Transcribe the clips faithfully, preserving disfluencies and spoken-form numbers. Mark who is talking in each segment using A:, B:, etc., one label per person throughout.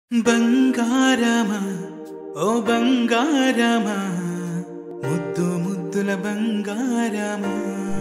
A: బంగారమా ఓ బంగారమా ముద్దు ముద్దుల బంగారమా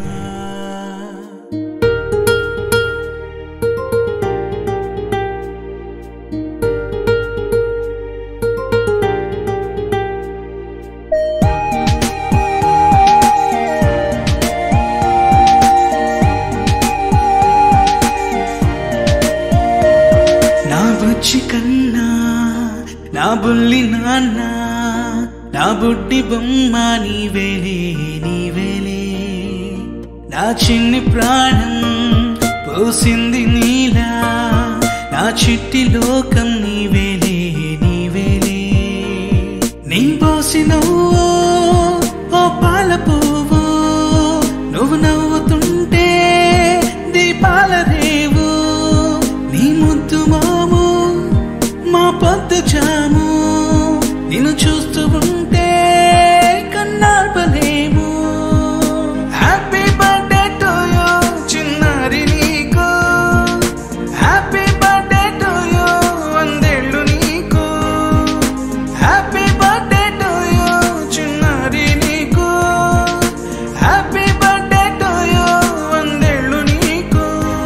A: నా బుచ్చి కన్నా నా బుల్లి నాన్న నా బుడ్డి బొమ్మ నీవేలే నీవేలే నా చిన్ని ప్రాణం పోసింది నీలా నా చిట్టి లోకం నీవేలే నీవేలే నీ పోసినవో ఓ పాల పువ్వు నువ్వు నవ్వుతుంటే దీపాల రేవు నీ ముద్దు మాము మా పొద్దు జాము నిన్ను చూస్తూ ఉంటే కన్నార్పలేము. హ్యాపీ బర్త్డే టు యూ చిన్నారి నీకు, హ్యాపీ బర్త్డే టు యూ వందేళ్ళు నీకు, హ్యాపీ బర్త్డే టు యూ చిన్నారి నీకు, హ్యాపీ బర్త్డే టు యూ వందేళ్ళు నీకు.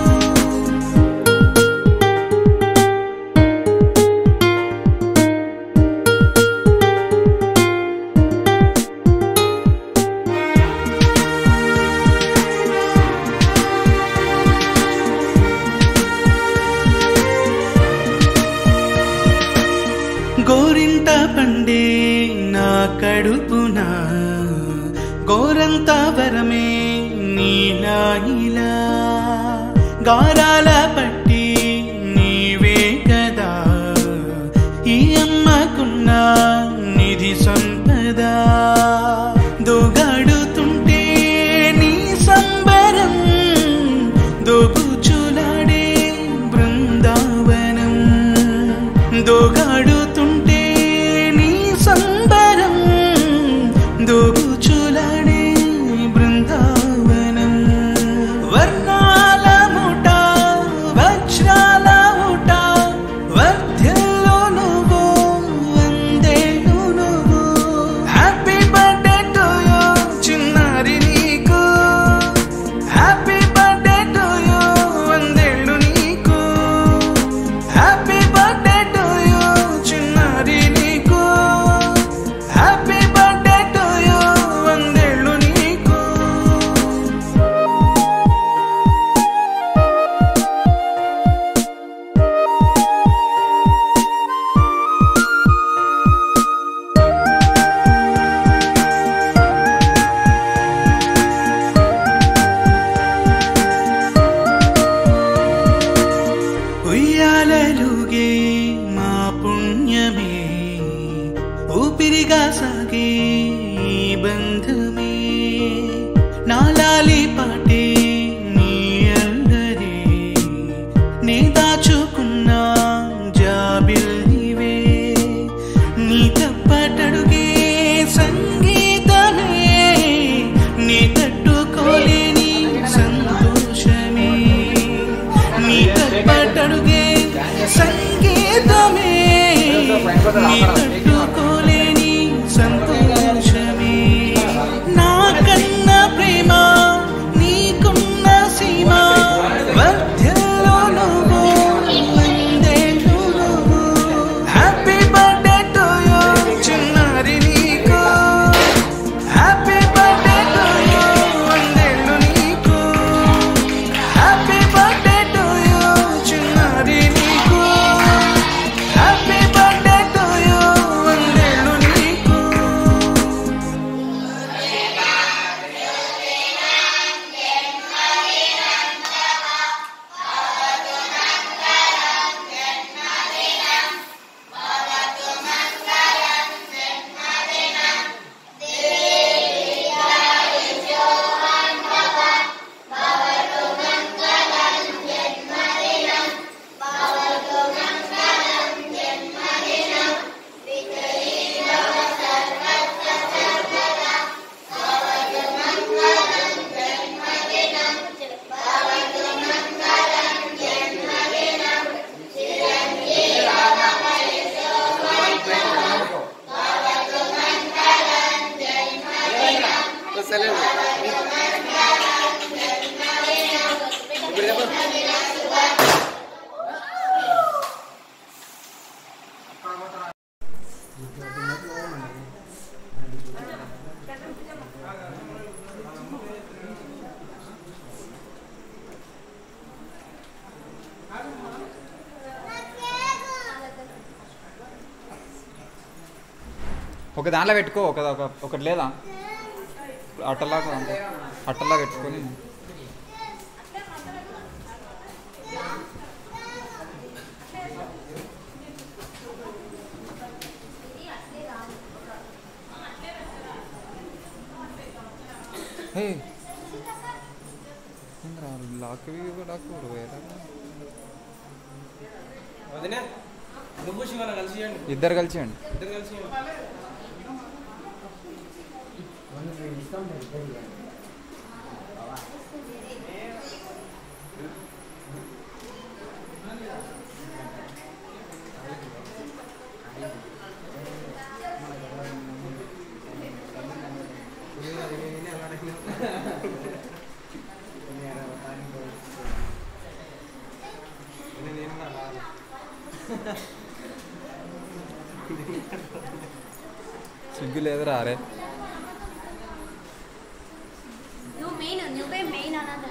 A: గోరింట పండే నా కడుపున గోరంత వరమే నీలా ఇలా గారాల పట్టి నీవే కదా ఈ అమ్మకున్న నిధి సంపద దోగాడుతుంటే నీ సంబరం దోబుచులాడే బృందావనం దోగాడుతుంటే నీ సంబరం దోబుచులాడే బృందావనం వర్ణాల ముఠ వజ్రాల ముఠ వర్ధ్యలో నువ్వు వందేళ్ళు నువ్వు. హ్యాపీ బర్త్డే టు యూ చిన్నారి నీకు, హ్యాపీ బర్త్డే టు యూ వందేళ్ళు నీకు, హ్యాపీ బర్త్డే టు యూ చిన్నారి నీకు, హ్యాపీ బర్త్డే టు యూ వందేళ్ళు నీకు. ఉయ్యాలలుగే మా పుణ్యమే ఊపిరిగా సాగే ఈ బంధమే నాలాలి పాటే నీ అల్లరే నీ దాచుకున్న జాబిల్లివే నీ తప్పటడుగే సంగీతమే నీ తట్టుకోలేని సంతోషమే నీ తప్పటడుగే సంగీతమే నీ తట్టుకోలేని సంతోషమే నా కన్న ప్రేమ నీకున్న సీమ వర్ధ్యలో నువ్వు వందేళ్ళు నువ్వు. హ్యాపీ బర్త్డే టు యూ చిన్నారి నీకు, హ్యాపీ బర్త్డే టు యూ వందేళ్ళు నీకు, హ్యాపీ బర్త్డే టు యూ చిన్నారి నీకు, హ్యాపీ బర్త్డే టు యూ
B: ఒక దాంట్లో పెట్టుకో ఒక ఒకటి లేదా అట్టలాగా అట్టలా పెట్టుకొని లాక్ లాక్ ఇద్దరు కలిసి అండి సిగ్గు లేదురా అరే
C: నువ్వు మెయిన్ నువ్వే మెయిన్ అన్నది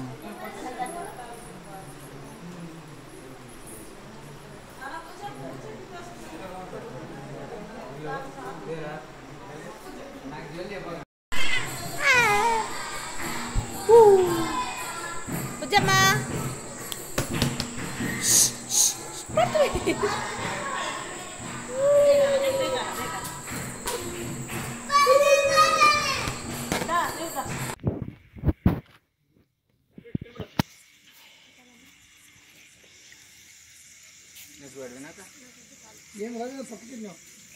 C: బుజ్జమ్మా
D: ఏం రాదు పక్కకి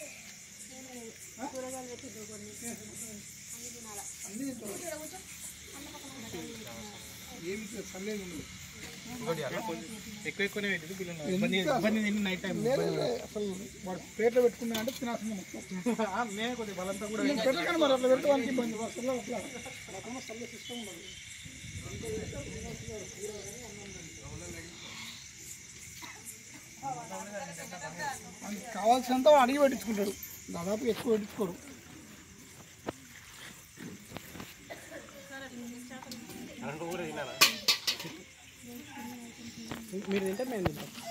D: ఏమి సర్లేదు
E: ఎక్కువ ఎక్కువనే పెట్టింది నైట్ టైం
D: అసలు వాడు ప్లేట్లో పెట్టుకున్నా అంటే తినాల్సింది మొత్తం
E: నేను కొద్దిగా బలంతా కూడా
D: పెట్టగానే మరి అట్లా పెట్టడానికి ఇబ్బంది వర్షంలో అట్లా రకమైన సర్లే సిస్టమ్ ఉండదు కావాల్సినంత అడిగి పెట్టించుకుంటాడు దాదాపు ఎక్కువ పెట్టించుకోరు
E: మీరు తింటే మేము తింటాం